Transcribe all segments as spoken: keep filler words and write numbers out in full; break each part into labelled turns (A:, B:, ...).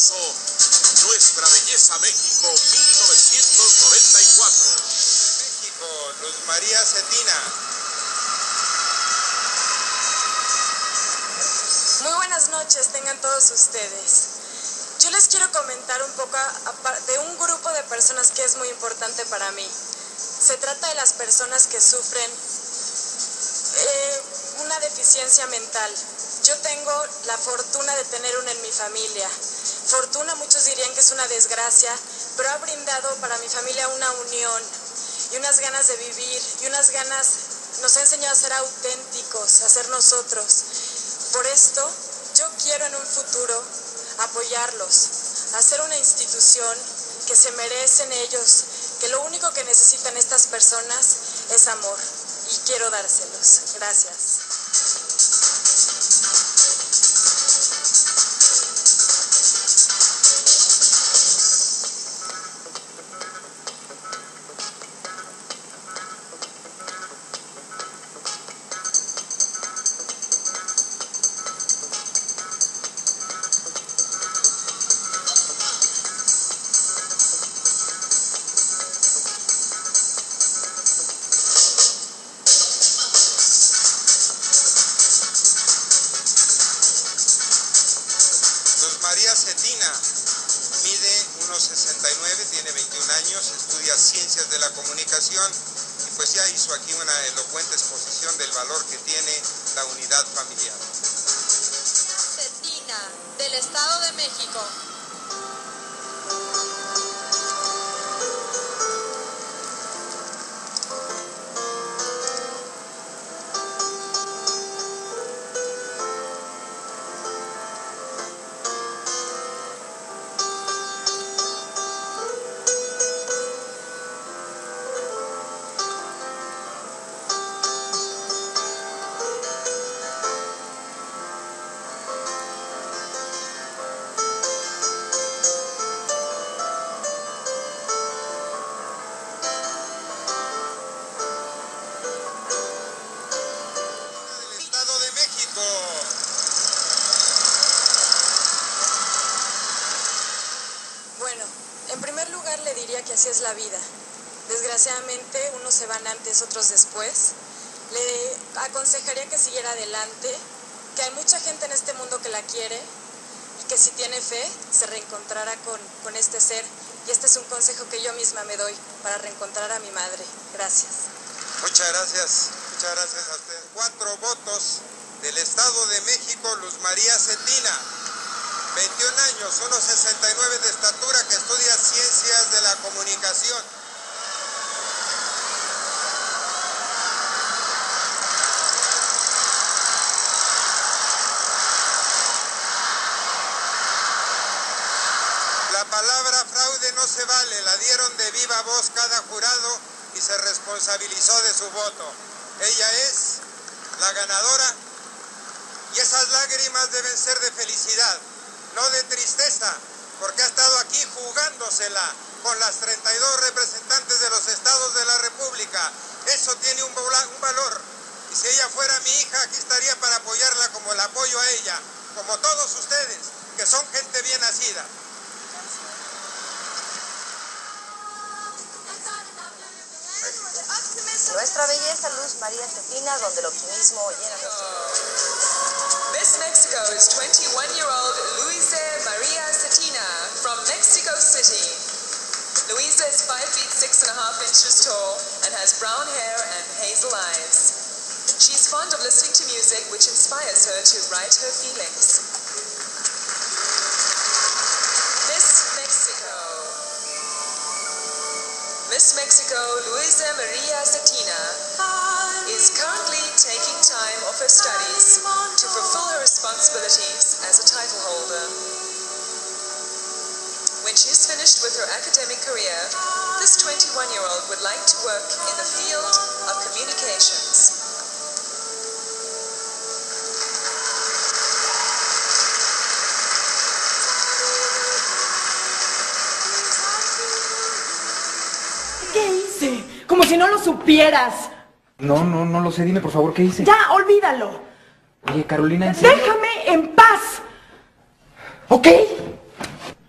A: Hermoso, Nuestra Belleza México, mil novecientos noventa y cuatro.
B: México, Luz María Cetina.
C: Muy buenas noches, tengan todos ustedes. Yo les quiero comentar un poco a, a, de un grupo de personas que es muy importante para mí. Se trata de las personas que sufren eh, una deficiencia mental. Yo tengo la fortuna de tener una en mi familia. Fortuna, muchos dirían que es una desgracia, pero ha brindado para mi familia una unión y unas ganas de vivir y unas ganas, nos ha enseñado a ser auténticos, a ser nosotros. Por esto, yo quiero en un futuro apoyarlos, hacer una institución que se merecen ellos, que lo único que necesitan estas personas es amor, y quiero dárselos. Gracias.
B: María Cetina mide uno sesenta y nueve, tiene veintiún años, estudia Ciencias de la Comunicación y pues ya hizo aquí una elocuente exposición del valor que tiene la unidad familiar.
D: Cetina, del Estado de México.
C: Bueno, en primer lugar le diría que así es la vida. Desgraciadamente unos se van antes, otros después. Le aconsejaría que siguiera adelante, que hay mucha gente en este mundo que la quiere y que si tiene fe se reencontrará con, con este ser. Y este es un consejo que yo misma me doy para reencontrar a mi madre. Gracias.
B: Muchas gracias, muchas gracias a usted. Cuatro votos del Estado de México, Luz María Cetina. veintiún años, uno sesenta y nueve de estatura, que estudia Ciencias de la Comunicación. La palabra fraude no se vale, la dieron de viva voz cada jurado y se responsabilizó de su voto. Ella es la ganadora y esas lágrimas deben ser de felicidad, no de tristeza, porque ha estado aquí jugándosela con las treinta y dos representantes de los estados de la República. Eso tiene un, un valor. Y si ella fuera mi hija, aquí estaría para apoyarla como la apoyo a ella, como todos ustedes, que son gente bien nacida.
E: Nuestra belleza, Luz María Cetina, donde el optimismo llena nuestro corazón.
F: Miss Mexico is twenty-one-year-old Luisa Maria Cetina from Mexico City. Luisa is five feet six and a half inches tall and has brown hair and hazel eyes. She's fond of listening to music, which inspires her to write her feelings. Miss Mexico. Miss Mexico Luisa Maria Cetina is currently taking time off her studies to fulfill her responsibilities as a title holder. When she's finished with her academic career, this twenty-one-year-old would like to work in the field of communications.
G: ¿Qué hice? Como si no lo supieras.
H: No, no, no lo sé. Dime, por favor, ¿qué hice?
G: Ya, olvídalo.
H: Oye, Carolina, ¿en serio?
G: Déjame en paz.
H: Ok.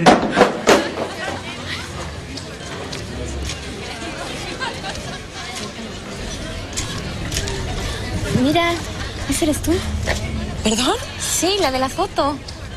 I: Mira, ¿ese eres tú?
C: ¿Perdón?
I: Sí, la de la foto.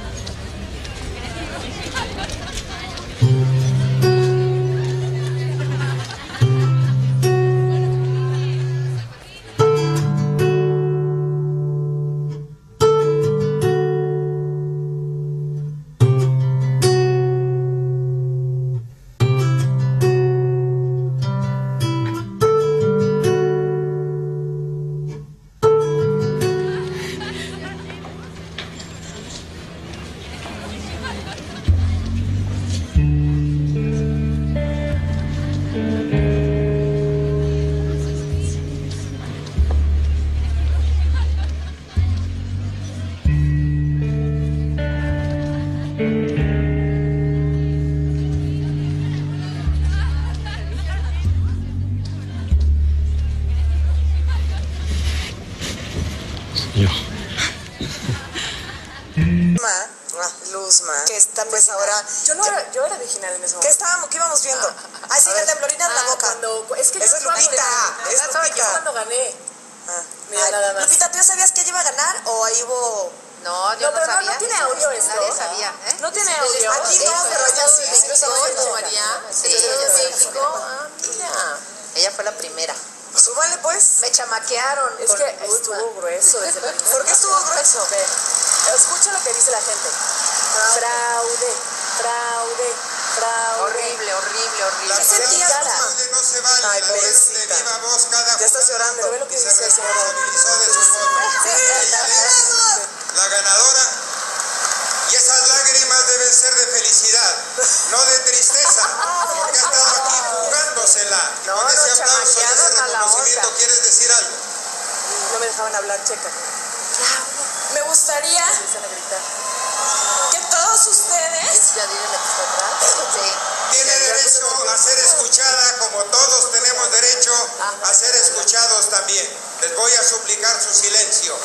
J: Luzma, que está pues ahora...
C: Yo no era, yo era original en ese momento.
J: ¿Qué estábamos, qué íbamos viendo? Ah, sí, la temblorina en la boca.
C: Cuando, es que
J: Esa es Lupita, es
C: Lupita.
J: Lupita.
C: cuando gané.
J: Ah.
C: Mira,
J: Ay,
C: nada más.
J: Lupita, ¿tú ya sabías que ella iba a ganar o ahí hubo...?
D: No, yo
C: No,
D: no,
C: pero no,
D: sabía.
C: no tiene audio esto.
D: Nadie sabía, ¿eh?
C: No tiene
D: Sí,
C: audio.
J: Aquí no, pero ella sí, sí lo estaba
D: México,
J: viendo.
D: María. Sí,
C: Sí,
D: ella
C: sí,
D: de
C: sí.
D: México. Ah, mira. Ella fue la primera.
J: Súbale pues.
D: Me chamaquearon.
C: Es
D: con
C: que
D: Luzma.
C: estuvo grueso desde el principio.
J: ¿Por qué estuvo grueso?
C: Ve, escucha lo que dice la gente. Fraude, fraude, fraude.
D: Horrible, horrible, horrible.
B: La
J: ¿Qué sentías,
B: palabra
J: Luzma?
B: fraude no se vale.
J: Ay,
B: La dieron de
J: pobrecita.
B: viva voz cada
J: Ya estás llorando.
C: Ve lo que
B: y se
C: dice el señor.
B: responsabilizó de su voto. Ella es la ganadora y esas lágrimas deben ser de felicidad, no de tristeza, porque ha estado aquí jugándosela.
D: No,
B: Con ese
D: no,
B: aplauso y ese
D: chamaquearon a la
B: reconocimiento,
D: otra.
B: ¿quieres decir algo?
C: No me dejaban hablar, checa. Me gustaría que todos ustedes
D: ¿Ya dile la que está atrás? Sí.
B: Tiene derecho a ser escuchada como todos tenemos derecho a ser escuchados también. Les voy a suplicar su silencio.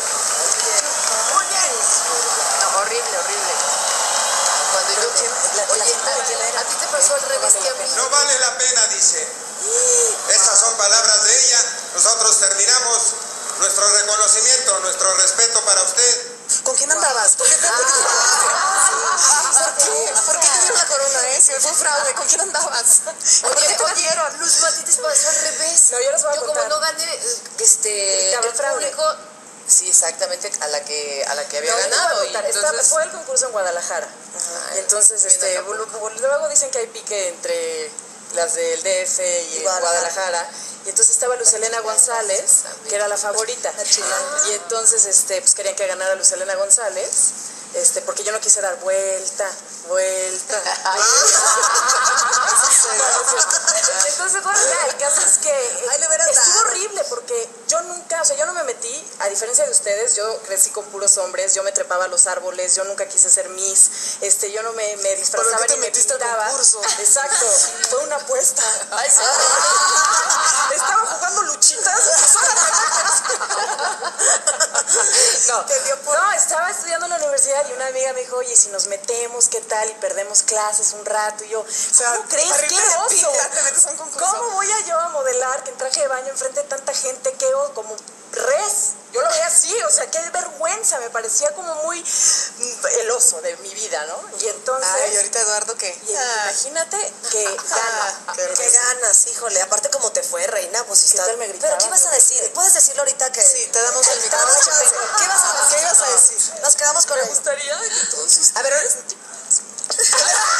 D: No, horrible, horrible. Cuando yo... Oye, ¿a ti te pasó al revés que a mí?
B: No vale la pena, dice. Estas son palabras de ella. Nosotros terminamos nuestro reconocimiento, nuestro respeto para usted.
J: ¿Con quién andabas? ¿Por qué te, ¿Por qué? ¿Por qué te dieron la corona, eh? Si fue fraude, ¿con quién andabas? ¿Por qué te cogieron?
D: Luzma, a ti te pasó al revés.
C: No, yo les voy a
D: Yo como
C: contar.
D: no gané, este,
C: Gritaba
D: el
C: fraude.
D: público... Sí, exactamente, a la que, a la que había
C: No, yo les voy a
D: ganado. Y
C: contar. Esta-
D: entonces...
C: fue el concurso en Guadalajara.
D: Ajá,
C: Y entonces,
D: en
C: este,
D: Acapulco.
C: lu- luego dicen que hay pique entre las del D F y en
J: Guadalajara.
C: Guadalajara. Y entonces estaba Lucelena González, que era la favorita. Y entonces, este, pues querían que ganara Lucelena González, este, porque yo no quise dar vuelta, vuelta. Entonces, bueno, ya, el caso es que
J: Ay, le hubieras
C: estuvo
J: dado.
C: horrible porque yo nunca, o sea, yo no me metí, a diferencia de ustedes, yo crecí con puros hombres, yo me trepaba a los árboles, yo nunca quise ser Miss, este, yo no me, me disfrazaba
J: ¿Por qué te
C: ni me
J: metiste al
C: pintaba.
J: concurso?
C: Exacto, fue una apuesta.
J: Ay, sí.
C: Estaba jugando luchitas. No,
J: Te dio por-
C: no, estaba estudiando en la universidad y una amiga me dijo, oye, si nos metemos, ¿qué tal? Y perdemos clases un rato. Y yo, ¿cómo crees?
J: arriba
C: ¡Qué
J: de
C: oso!
J: pinta, te metes a un concurso.
C: ¿Cómo voy a yo a modelar que en traje de baño enfrente de tanta gente? ¿Qué oso? Como res. Yo lo veía así, o sea, qué vergüenza. Me parecía como muy mm, el oso de mi vida, ¿no? Y entonces...
J: Ay, ¿y ahorita Eduardo qué?
C: y imagínate que gana.
J: Ah, qué, qué ganas, híjole. Aparte como te fue, reina, pues está...
C: tal me gritaba?
J: Pero ¿qué ibas a decir? ¿Puedes decirlo ahorita que...? Sí, te damos el micrófono. ¿Qué ibas a, ¿Qué ibas a decir? Nos quedamos con
C: Me
J: él.
C: gustaría que todos ustedes...
J: A ver, ahora...